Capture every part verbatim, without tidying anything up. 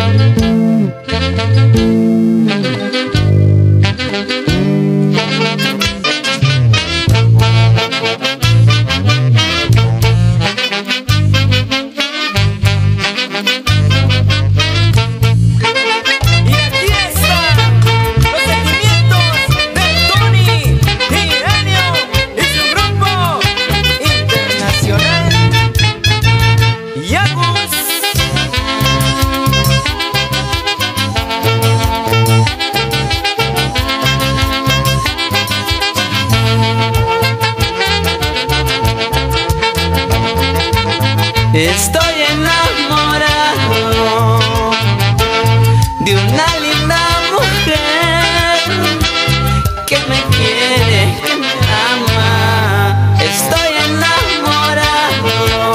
Estoy enamorado de una linda mujer que me quiere, que me ama. Estoy enamorado.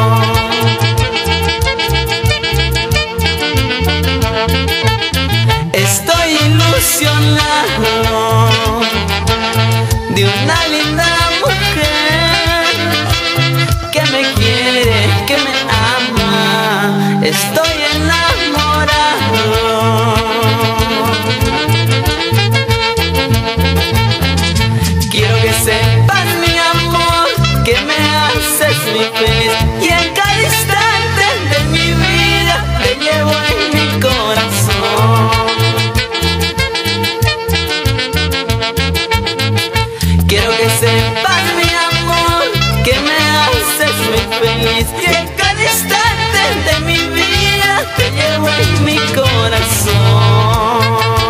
Estoy ilusionado de una linda mujer que me quiere, que me ama. Estoy enamorado. Quiero que sepas, mi amor, que me haces muy feliz, y en cada instante de mi vida te llevo en mi corazón. Quiero que sepas, mi amor, que me haces muy feliz, y en cada instante de mi vida te llevo en mi corazón.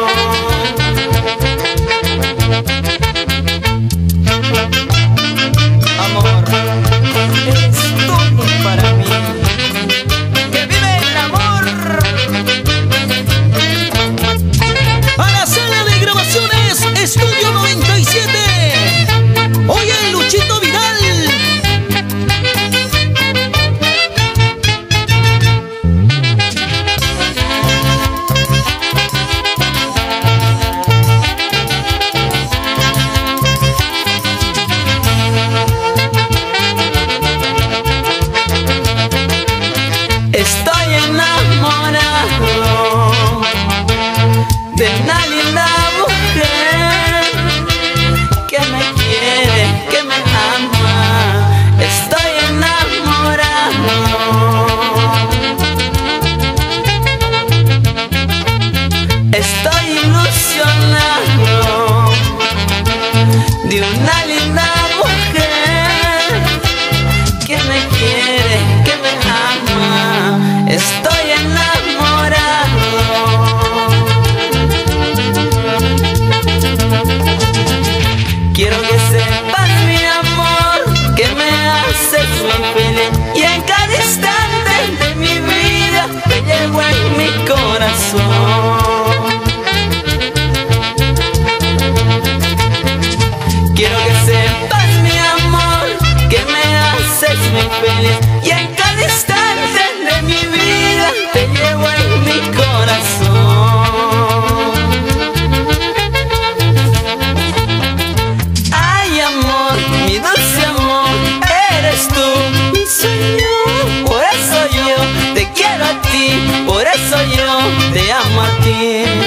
Amor, eres todo para mí. ¡Que vive el amor! A la sala de grabaciones Estudio noventa y siete. Oye, Luchito Vidal. Estoy enamorado de una linda mujer que me quiere, que me ama. Estoy enamorado. Estoy ilusionado de una linda mujer que me quiere, que me ama. Estoy enamorado. Quiero que sepas, mi amor, que me haces muy feliz, y en cada instante de mi vida te llevo en mi corazón. Quiero que sepas, mi amor, que me haces muy feliz, y en cada instante de mi vida te llevo en mi corazón. Ay, amor, mi dulce amor, eres tú, mi sueño. Por eso yo te quiero a ti, por eso yo te amo a ti.